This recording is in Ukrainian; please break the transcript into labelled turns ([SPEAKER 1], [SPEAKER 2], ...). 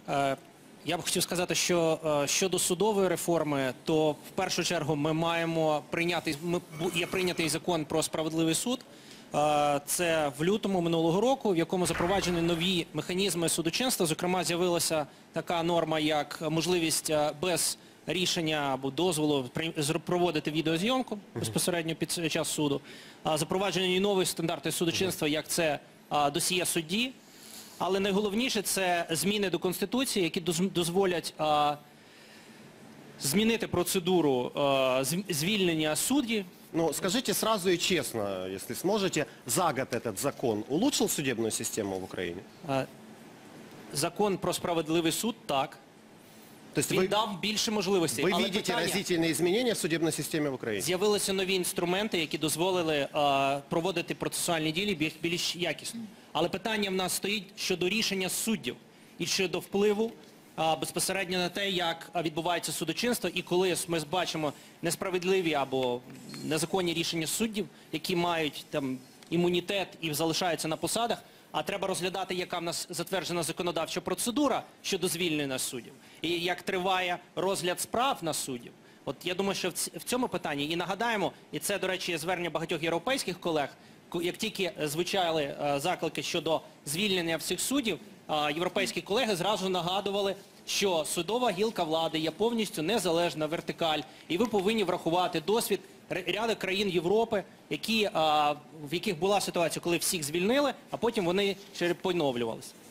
[SPEAKER 1] Я б хотів сказати, що щодо судової реформи, то в першу чергу ми маємо прийняти, є прийнятий закон про справедливий суд. Це в лютому минулого року, в якому запроваджені нові механізми судочинства. Зокрема, з'явилася така норма, як можливість без рішення або дозволу проводити відеозйомку безпосередньо під час суду. Запроваджені нові стандарти судочинства, як це досьє судді. Але найголовніше – це зміни до Конституції, які дозволять змінити процедуру звільнення суддів.
[SPEAKER 2] Ну, скажите сразу и честно, если сможете, за год этот закон улучшил судебную систему в Украине?
[SPEAKER 1] Закон про справедливий суд – так.
[SPEAKER 2] То есть
[SPEAKER 1] Він дав більше можливостей.
[SPEAKER 2] вы видите разительные изменения в судебной системе в Украине?
[SPEAKER 1] З'явилися нові інструменти, які дозволили проводити процесуальні дії більш якісно. Але питання в нас стоїть щодо рішення суддів і щодо впливу безпосередньо на те, як відбувається судочинство, і коли ми бачимо несправедливі або незаконні рішення суддів, які мають там імунітет і залишаються на посадах, а треба розглядати, яка в нас затверджена законодавча процедура щодо звільнення суддів, і як триває розгляд справ на суддів. От я думаю, що в цьому питанні, і нагадаємо, і це, до речі, звернення багатьох європейських колег, як тільки звучали заклики щодо звільнення всіх суддів, європейські колеги зразу нагадували, що судова гілка влади є повністю незалежна, вертикаль, і ви повинні врахувати досвід ряду країн Європи, в яких була ситуація, коли всіх звільнили, а потім вони поновлювалися.